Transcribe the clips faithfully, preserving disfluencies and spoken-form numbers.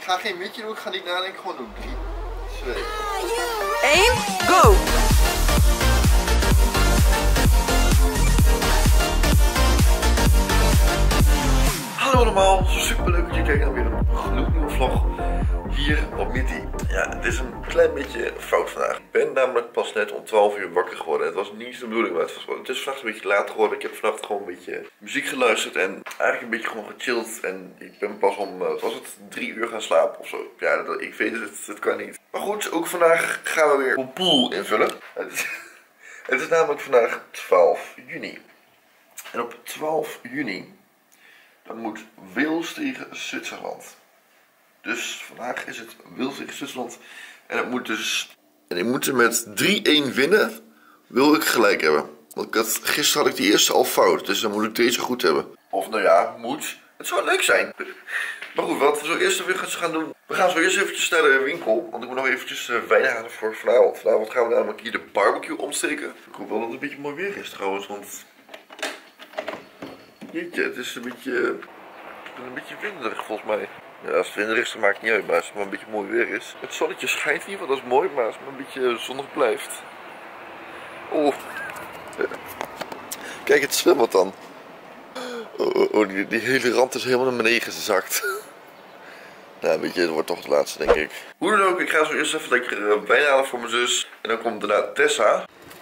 ga geen mietje doen, ik ga niet nadenken, gewoon doen. drie, twee, één, go! Hallo allemaal, super leuk dat jullie kijken naar weer een gloednieuwe vlog hier op Mitty. Ja, het is een klein beetje fout vandaag. Ik ben namelijk pas net om twaalf uur wakker geworden. Het was niet de bedoeling, maar het, was, het is vannacht een beetje laat geworden. Ik heb vannacht gewoon een beetje muziek geluisterd en eigenlijk een beetje gewoon gechilled. En ik ben pas om, wat was het, drie uur gaan slapen of zo. Ja, dat, ik weet het, het kan niet. Maar goed, ook vandaag gaan we weer een pool invullen. Het is, het is namelijk vandaag twaalf juni. En op twaalf juni... dan moet Wales tegen Zwitserland. Dus vandaag is het Wales tegen Zwitserland. En het moet dus... En ik moet er met drie-één winnen. Wil ik gelijk hebben. Want ik had, gisteren had ik die eerste al fout. Dus dan moet ik deze goed hebben. Of nou ja, moet. Het zou leuk zijn. Maar goed, wat we zo eerst weer gaan doen. We gaan zo eerst eventjes naar de winkel. Want ik moet nog eventjes uh, wijn halen voor vanavond. Vanavond gaan we namelijk hier de barbecue omsteken. Ik hoop wel dat het een beetje mooi weer is trouwens. Want... Jeetje, het is een beetje, een beetje winderig volgens mij. Ja, als het winderig is, dan maakt het niet uit, maar als het maar een beetje mooi weer is. Het zonnetje schijnt niet, want dat is mooi, maar als het maar een beetje zonnig blijft. Oh. Kijk, het zwembad dan. Oh, oh, oh die, die hele rand is helemaal naar beneden gezakt. Nou, weet je, het wordt toch het laatste, denk ik. Hoe dan ook, ik ga zo eerst even lekker uh, wijn halen voor mijn zus. En dan komt daarna Tessa.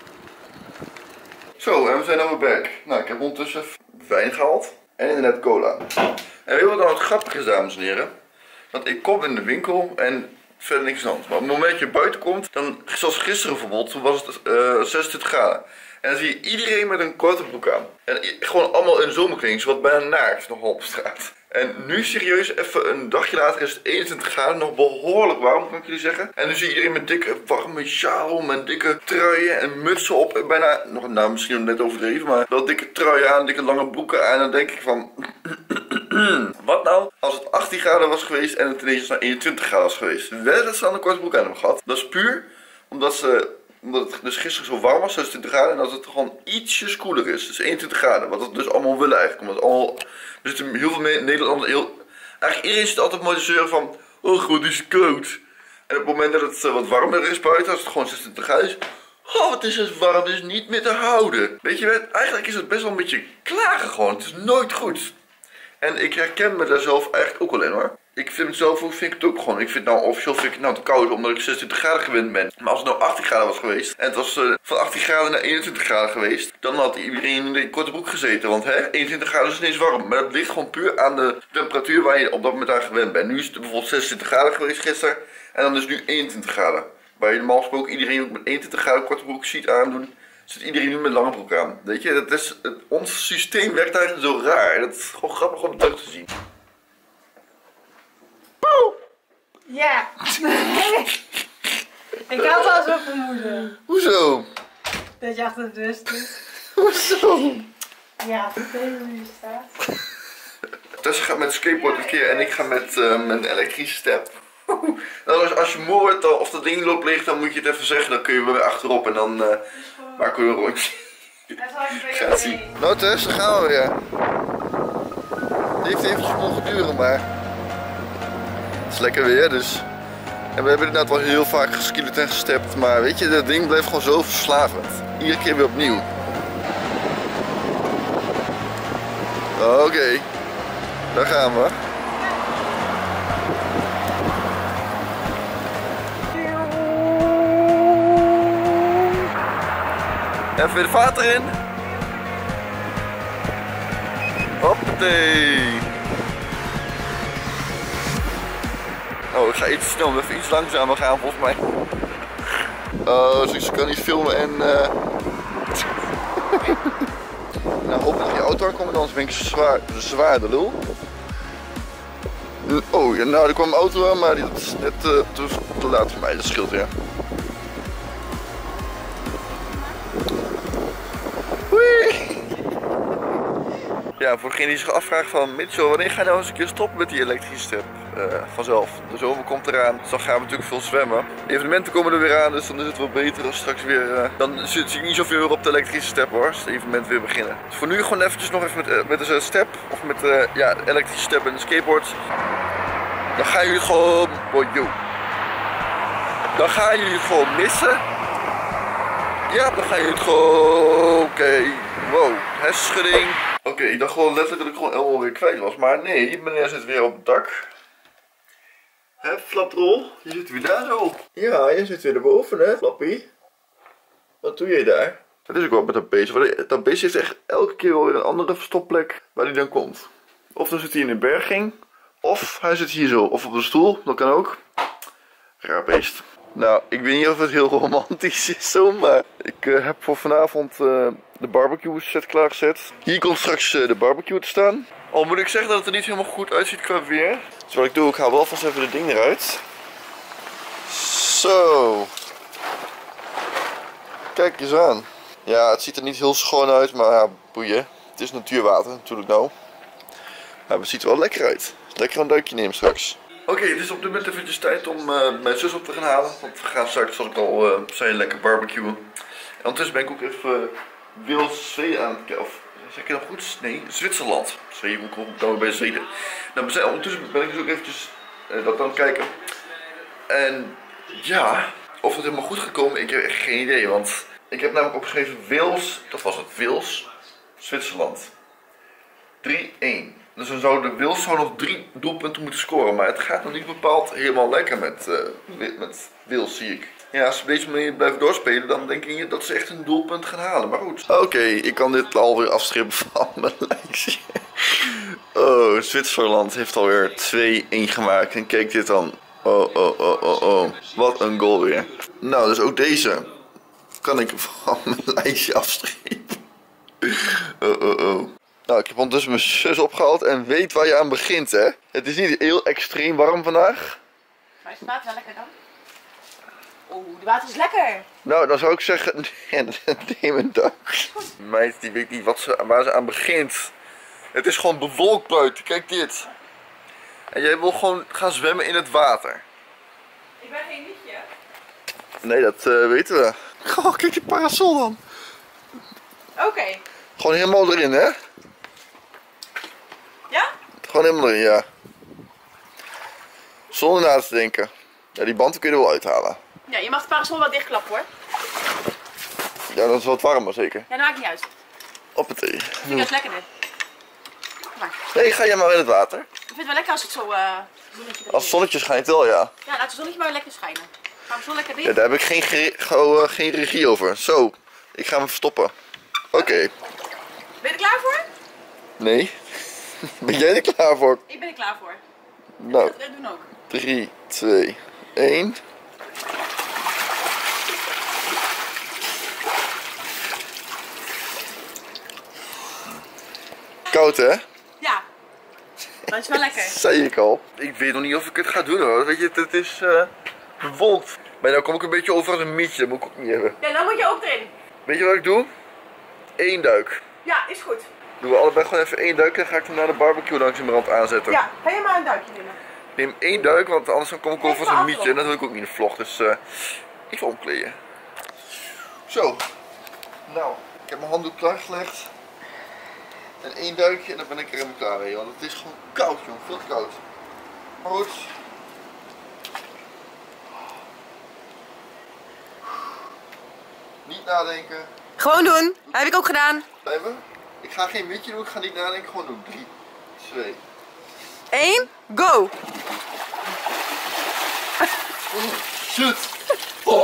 Zo, en we zijn nou weer back. Nou, ik heb ondertussen wijn gehaald en inderdaad cola. En weet je wat nou het grappige is, dames en heren? Want ik kom in de winkel en verder niks anders. Maar op het moment dat je buiten komt, dan, zoals gisteren bijvoorbeeld, toen was het uh, zesentwintig graden. En dan zie je iedereen met een korte broek aan. En gewoon allemaal in zomerkleding, wat bijna naakt nog op straat. En nu serieus, even een dagje later is het eenentwintig graden, nog behoorlijk warm kan ik jullie zeggen. En nu zie je iedereen met dikke warme sjaal om en dikke truien en mutsen op. En bijna, nog, nou misschien net overdreven, maar wel dikke truien aan, dikke lange broeken aan. En dan denk ik van, wat nou als het achttien graden was geweest en het ineens naar eenentwintig graden was geweest. Wel dat ze dan een korte broek aan hebben gehad. Dat is puur omdat ze... Omdat het dus gisteren zo warm was, zesentwintig graden, en dat het gewoon ietsjes koeler is. Dus eenentwintig graden, wat we dus allemaal willen eigenlijk. Omdat allemaal, er zitten heel veel Nederlanders, heel, eigenlijk iedereen zit altijd mooi te zeuren van, oh god, het is koud. En op het moment dat het uh, wat warmer is buiten, als het gewoon zesentwintig graden is, oh wat is het warm, het is niet meer te houden. Weet je wat, eigenlijk is het best wel een beetje klagen gewoon, het is nooit goed. En ik herken me daar zelf eigenlijk ook wel in hoor. Ik vind het zelf ook, vind ik het ook gewoon. Ik vind nou officieel vind ik het nou te koud omdat ik zesentwintig graden gewend ben. Maar als het nou achttien graden was geweest en het was uh, van achttien graden naar eenentwintig graden geweest, dan had iedereen in de korte broek gezeten. Want hè, eenentwintig graden is ineens warm. Maar dat ligt gewoon puur aan de temperatuur waar je op dat moment aan gewend bent. Nu is het bijvoorbeeld zesentwintig graden geweest gisteren en dan is het nu eenentwintig graden. Waar je normaal gesproken iedereen ook met eenentwintig graden korte broek ziet aandoen, zit iedereen nu met lange broek aan. Weet je, dat is, het, ons systeem werkt eigenlijk zo raar. Dat is gewoon grappig om terug te zien. Ja. Ik had al zo vermoeden. Hoezo? Dat je achter de deur zit. Hoezo? Ja, vertel hoe je staat. Tessa gaat met skateboard een keer en ik ga met uh, mijn elektrische step. Nou, als, als je moe wordt of dat ding loopt leeg, dan moet je het even zeggen. Dan kun je weer achterop en dan uh, maken we een rondje. Gaat zien. Nou Tess, dan gaan we weer. Het heeft eventjes mogen duren, maar... Het is lekker weer, dus... En we hebben inderdaad wel heel vaak geskillet en gestept, maar weet je, dat ding blijft gewoon zo verslavend. Iedere keer weer opnieuw. Oké, okay. Daar gaan we. Even weer het water in. Hoppatee. Oh, ik ga iets snel, even iets langzamer gaan volgens mij. Oh, dus ik kan niet filmen en... Uh... nou, hoop dat die auto aankomt, anders ben ik zwaar, zwaar de lul. Oh, ja, nou, er kwam een auto aan, maar dat is net uh, te, te laat voor mij, dat scheelt ja. Hoi! Ja, voor degene die zich afvraagt van Mitchell, wanneer ga je nou eens een keer stoppen met die elektrische step? Uh, vanzelf. De zomer komt eraan, dus dan gaan we natuurlijk veel zwemmen. De evenementen komen er weer aan, dus dan is het wel beter als straks weer... Uh, dan zit ik niet zoveel op de elektrische step hoor, als de evenementen weer beginnen. Dus voor nu gewoon eventjes nog even met, uh, met de step, of met uh, ja, elektrische step en de skateboard. Dan gaan jullie het gewoon... Oh, yo. Dan gaan jullie het gewoon missen. Ja, dan gaan jullie het gewoon... Oké. Okay. Wow, hersenschudding. Oké, okay, ik dacht gewoon letterlijk dat ik gewoon helemaal weer kwijt was. Maar nee, meneer zit weer op het dak. Hè, Flaprol? Je zit weer daar zo. Ja, je zit weer erboven, hè, Flappie? Wat doe je daar? Het is ook wel met dat beestje. Dat beestje heeft echt elke keer wel weer een andere verstopplek waar hij dan komt. Of dan zit hij in een berging. Of hij zit hier zo. Of op de stoel. Dat kan ook. Raar beest. Nou, ik weet niet of het heel romantisch is zo. Maar ik uh, heb voor vanavond uh, de barbecue set klaargezet. Hier komt straks uh, de barbecue te staan. Al moet ik zeggen dat het er niet helemaal goed uitziet qua weer. Dus wat ik doe, ik haal wel vast even de ding eruit. Zo. Kijk eens aan. Ja, het ziet er niet heel schoon uit, maar ja, boeien. Het is natuurwater natuurlijk nou. Maar het ziet er wel lekker uit. Lekker een duikje nemen straks. Oké, okay, het is op dit moment eventjes tijd om uh, mijn zus op te gaan halen. Want we gaan straks, zoals ik al uh, zei, lekker barbecuen. En ondertussen ben ik ook even uh, Wils Zweden aan het kijken. Of zeg ik dat goed? Nee, Zwitserland. Zweden, hoe kom ik nou bij Zweden? Nou, zijn, ondertussen ben ik dus ook eventjes uh, dat aan het kijken. En ja, of het helemaal goed gaat komen, ik heb echt geen idee. Want ik heb namelijk opgeschreven Wils, dat was het, Wils, Zwitserland. drie één. Dus dan zou de Wils zou nog drie doelpunten moeten scoren. Maar het gaat nog niet bepaald helemaal lekker met, uh, met Wils, zie ik. Ja, als ze op deze manier blijven doorspelen, dan denk ik dat ze echt een doelpunt gaan halen. Maar goed. Oké, okay, ik kan dit alweer afstrippen van mijn lijstje. Oh, Zwitserland heeft alweer twee één gemaakt. En kijk dit dan. Oh, oh, oh, oh, oh. Wat een goal weer. Nou, dus ook deze kan ik van mijn lijstje afstrepen. Oh, oh, oh. Nou, ik heb ondertussen mijn zus opgehaald en weet waar je aan begint, hè. Het is niet heel extreem warm vandaag. Maar is het water wel lekker dan? Oeh, de water is lekker. Nou, dan zou ik zeggen, neem een duik. Meid, die weet niet wat ze, waar ze aan begint. Het is gewoon bewolkt buiten, kijk dit. En jij wil gewoon gaan zwemmen in het water. Ik ben geen liedje. Nee, dat uh, weten we. Oh, kijk die parasol dan. Oké. Okay. Gewoon helemaal erin, hè? Ja? Gewoon helemaal erin, ja. Zonder na te denken. Ja, die banden kun je er wel uithalen. Ja, je mag de parasol wel dichtklappen hoor. Ja, dat is wat warmer zeker. Ja, dat maakt niet uit. Hoppatee. Ik vind dat lekker dit. Maar. Nee, ga jij maar in het water. Ik vind het wel lekker als het zo uh, zonnetje Als het zonnetje schijnt wel, ja. Ja, laat het zonnetje maar lekker schijnen. Gaan we zo lekker dicht. Ja, daar heb ik geen, ge uh, geen regie over. Zo, ik ga hem verstoppen. Oké. Okay. Ben je er klaar voor? Nee. Ben jij er klaar voor? Ik ben er klaar voor. Nou. Ik ga het doen ook. drie, twee, één. Koud, hè? Ja. Dat is wel lekker. Zei ik al. Ik weet nog niet of ik het ga doen hoor. Weet je, het is uh, bewolkt. Maar nou kom ik een beetje over als een mietje. Dat moet ik ook niet hebben. Ja, dan moet je ook erin. Weet je wat ik doe? Eén duik. Ja, is goed. Doen we allebei gewoon even één duik en ga ik hem naar de barbecue langs de rand aanzetten. Ja, ga je maar een duikje nemen. Neem één duik, want anders dan kom ik over als een mietje en dat wil ik ook niet in de vlog. Dus uh, even omkleden. Zo. Nou, ik heb mijn handdoek klaargelegd. En één duikje en dan ben ik er helemaal klaar mee. Want het is gewoon koud, jongen. Veel te koud. Maar goed. Niet nadenken. Gewoon doen. Heb ik ook gedaan. Blijven. Ik ga geen mietje doen, ik ga niet nadenken. Gewoon doen. drie, twee. één, go! Oh, shit! Oh.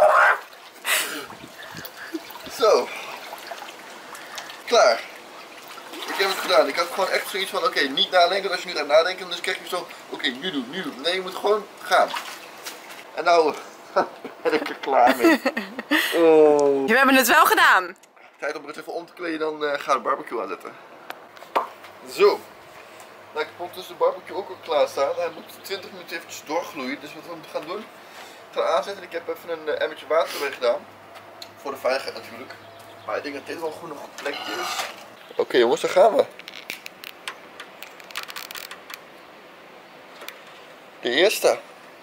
Zo. Klaar. Ik heb het gedaan. Ik had gewoon echt zoiets van, oké, okay, niet nadenken. Als je nu gaat nadenken, dan krijg je zo, oké, okay, nu doen, nu doen. Nee, je moet gewoon gaan. En nou ben ik er klaar mee. Oh. We hebben het wel gedaan. Tijd om het even om te kleden, dan uh, ga de barbecue aanzetten. Zo. Nou, ik heb ondertussen de barbecue ook al klaar staan. Hij moet twintig minuten eventjes doorgloeien. Dus wat we gaan doen, we gaan aanzetten. Ik heb even een uh, emmertje water erbij gedaan. Voor de veiligheid natuurlijk. Maar ik denk dat dit wel goed een goed plekje is. Oké okay, jongens, daar gaan we. De eerste.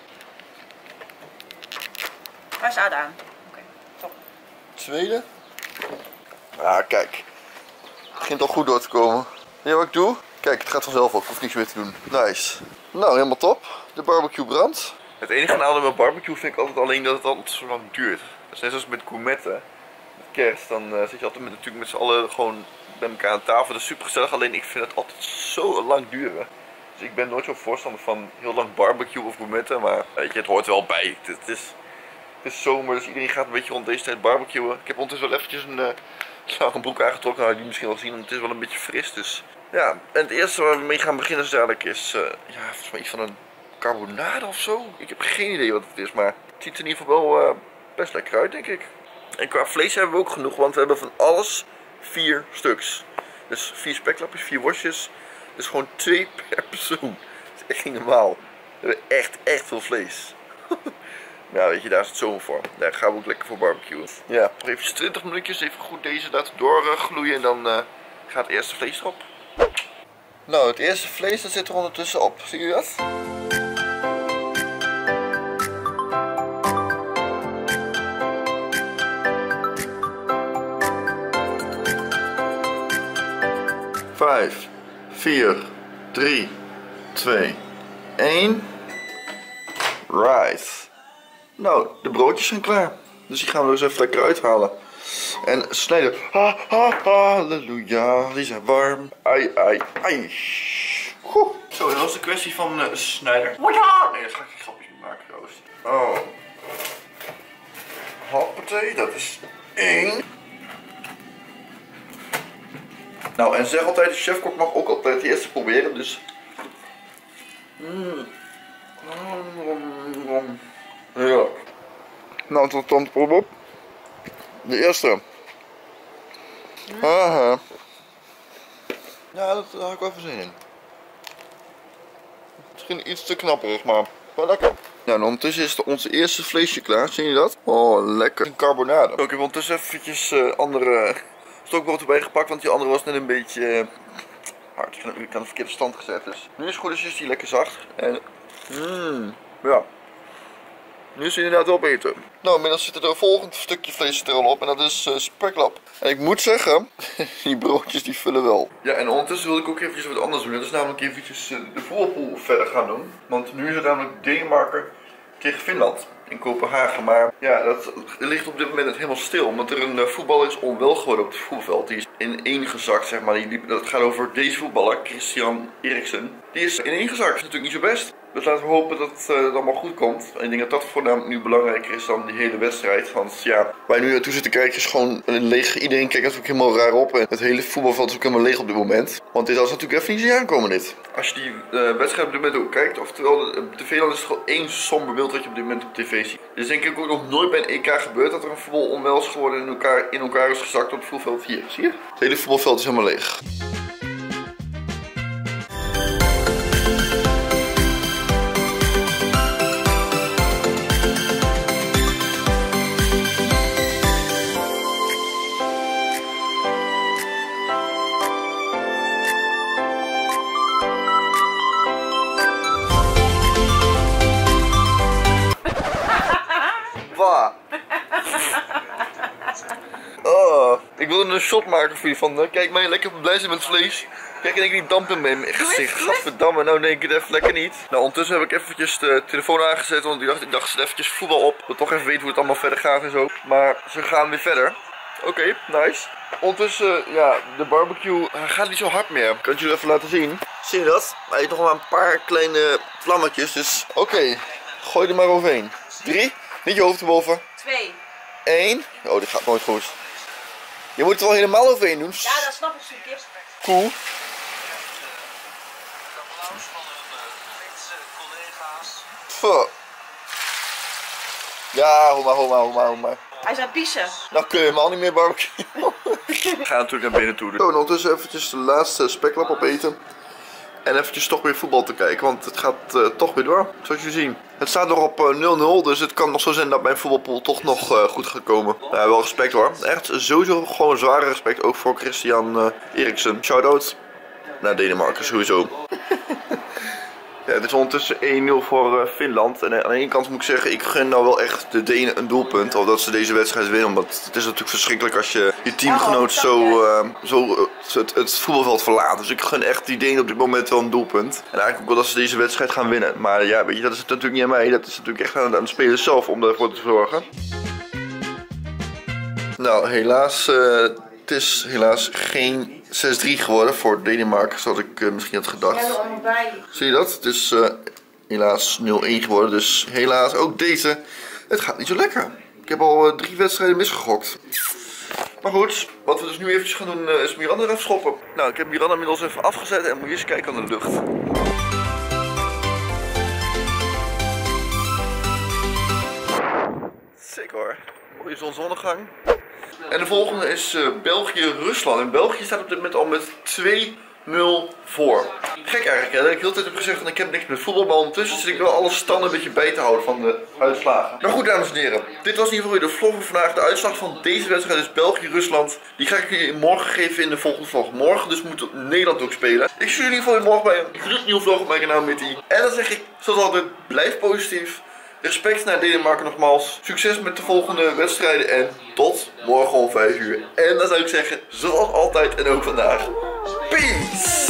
Waar is Ada aan? Oké, okay, top. Tweede. Ah, kijk. Het begint al goed door te komen. Weet je wat ik doe? Kijk, het gaat vanzelf ook. Ik hoef niks meer te doen. Nice. Nou, helemaal top. De barbecue brandt. Het enige nadeel met barbecue vind ik altijd alleen dat het altijd zo lang duurt. Dus net zoals met gourmetten, met kerst, dan uh, zit je altijd met, natuurlijk met z'n allen gewoon bij elkaar aan tafel. Dat is super gezellig, alleen ik vind het altijd zo lang duren. Dus ik ben nooit zo'n voorstander van heel lang barbecue of gourmetten, maar weet je, het hoort wel bij. Het, het, is, het is zomer, dus iedereen gaat een beetje rond deze tijd barbecuen. Ik heb ondertussen wel eventjes een, uh, een broek aangetrokken, nou, die misschien wel zien, want het is wel een beetje fris. Dus ja, en het eerste waar we mee gaan beginnen is dadelijk is, uh, ja, volgens mij iets van een carbonade of zo. Ik heb geen idee wat het is, maar het ziet er in ieder geval wel uh, best lekker uit, denk ik. En qua vlees hebben we ook genoeg, want we hebben van alles vier stuks. Dus vier speklapjes, vier worstjes. Dus gewoon twee per persoon. Dat is echt niet normaal. We hebben echt, echt veel vlees. Nou, weet je, daar is het zomer voor. Daar gaan we ook lekker voor barbecuen. Ja, nog even twintig minuutjes, even goed deze laten doorgloeien en dan uh, gaat het eerste vlees erop. Nou, het eerste vlees dat zit er ondertussen op. Zie je dat? Vijf, vier, drie, twee, één. Right. Nou, de broodjes zijn klaar. Dus die gaan we dus even lekker uithalen. En snijden. Ha, ha, halleluja. Die zijn warm. Ai, ai, ai. Goh. Zo, dat was de kwestie van uh, snijder. Nee, dat ga ik geen grapjes mee maken, trouwens. Oh. Hoppatee, dat is één. Nou, en zeg altijd, de chefkok mag ook altijd de eerste proberen, dus... Mm. Ja. Nou, tot dan, proef op. De eerste. Aha. Ja, dat, daar had ik wel even zin in. Misschien iets te knapperig, maar wel lekker. Nou, en ondertussen is de, onze eerste vleesje klaar, zie je dat? Oh, lekker. Een carbonade. Ik heb ondertussen eventjes uh, andere stokbrood erbij gepakt, want die andere was net een beetje uh, hard. Ik had de verkeerde stand gezet, dus nu is het goed, dus is die lekker zacht. En, mmm, ja. Nu is hij inderdaad opeten. Nou, inmiddels zit er een volgend stukje vlees er al op en dat is uh, speklap. En ik moet zeggen, die broodjes die vullen wel. Ja, en ondertussen wil ik ook eventjes wat anders doen. Dat is namelijk eventjes uh, de voetbalpool verder gaan doen. Want nu is het namelijk Denemarken tegen Finland in Kopenhagen. Maar ja, dat ligt op dit moment helemaal stil. Omdat er een uh, voetballer is onwel geworden op het voetbalveld. Die is ineengezakt, zeg maar. Die liep, dat gaat over deze voetballer, Christian Eriksen. Die is ineengezakt. Dat is natuurlijk niet zo best. Dus laten we hopen dat uh, het allemaal goed komt. En ik denk dat dat voornamelijk nu belangrijker is dan die hele wedstrijd. Want ja, waar je nu naartoe zit te kijken is gewoon een leeg. Iedereen kijkt natuurlijk helemaal raar op. En het hele voetbalveld is ook helemaal leeg op dit moment. Want dit was natuurlijk even niet zien aankomen dit. Als je die uh, wedstrijd op dit moment ook kijkt, oftewel op tv, dan is het gewoon één somber beeld wat je op dit moment op tv ziet. Dus denk ik ook nog nooit bij een E K gebeurd dat er een voetbal onwel is geworden en in elkaar, in elkaar is gezakt op het voetbalveld hier. Zie je? Het hele voetbalveld is helemaal leeg. Oh, ik wilde een shot maken voor je van, kijk mij lekker blij zijn met vlees. Kijk, en ik die damp in mijn gezicht. Gadverdamme, nou denk ik het even lekker niet. Nou, ondertussen heb ik eventjes de telefoon aangezet, want ik dacht, ik dacht eventjes voetbal op. Ik wil toch even weten hoe het allemaal verder gaat en zo. Maar ze gaan weer verder. Oké, okay, nice. Ondertussen, ja, de barbecue gaat niet zo hard meer. Kan ik jullie even laten zien? Zie je dat? Hij heeft nog maar een paar kleine vlammetjes, dus oké. Okay. Gooi er maar overheen. Drie, niet je hoofd erboven. Twee. Eén. Oh, dit gaat nooit goed. Je moet het wel helemaal overheen doen. Ja, dat snap ik zo'n kip. Cool. Applaus van hun Britse collega's. Fuck. Ja, hoe maar, hoe maar, hoe maar, hoe maar. Hij is aan het piezen. Nou kun je helemaal niet meer barbecue. We gaan natuurlijk naar binnen toe. Zo, en ondertussen eventjes de laatste speklap opeten. En eventjes toch weer voetbal te kijken, want het gaat uh, toch weer door, zoals jullie zien. Het staat nog op nul nul, uh, dus het kan nog zo zijn dat mijn voetbalpool toch nog uh, goed gaat komen. Nou, wel respect hoor. Echt sowieso gewoon zware respect, ook voor Christian uh, Eriksen. Shoutout naar Denemarken, sowieso. Ja, het is ondertussen één nul voor uh, Finland. En aan de ene kant moet ik zeggen, ik gun nou wel echt de Denen een doelpunt. Of dat ze deze wedstrijd winnen. Omdat het is natuurlijk verschrikkelijk als je je teamgenoot zo, uh, zo uh, het, het voetbalveld verlaat. Dus ik gun echt die Denen op dit moment wel een doelpunt. En eigenlijk ook wel dat ze deze wedstrijd gaan winnen. Maar ja, weet je, dat is natuurlijk niet aan mij. Dat is natuurlijk echt aan, aan de spelers zelf om daarvoor te zorgen. Nou, helaas, uh, het is helaas geen zes drie geworden voor Denemarken, zoals ik uh, misschien had gedacht. Zie je dat? Het is uh, helaas nul een geworden, dus helaas ook deze. Het gaat niet zo lekker. Ik heb al uh, drie wedstrijden misgegokt. Maar goed, wat we dus nu eventjes gaan doen uh, is Miranda eraf schoppen. Nou, ik heb Miranda inmiddels even afgezet en moet je eens kijken aan de lucht. Sick hoor. Mooie zonsondergang. En de volgende is uh, België-Rusland. En België staat op dit moment al met twee nul voor. Gek eigenlijk, hè? Dat ik de hele tijd heb gezegd dat ik heb niks met voetbal, maar ondertussen zit ik wel alle standen een beetje bij te houden van de uitslagen. Nou goed, dames en heren. Dit was in ieder geval weer de vlog van vandaag. De uitslag van deze wedstrijd is België-Rusland. Die ga ik jullie morgen geven in de volgende vlog. Morgen dus moet Nederland ook spelen. Ik zie jullie in ieder geval weer morgen bij een gloednieuwe vlog op mijn kanaal met die. En dan zeg ik, zoals altijd, blijf positief. Respect naar Denemarken nogmaals. Succes met de volgende wedstrijden en tot morgen om vijf uur. En dan zou ik zeggen, zoals altijd en ook vandaag, peace!